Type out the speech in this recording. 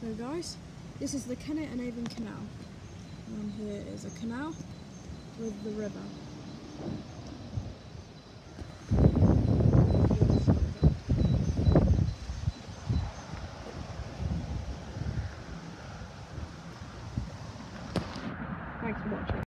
So guys, this is the Kennet and Avon Canal. And here is a canal with the river. Thanks for watching.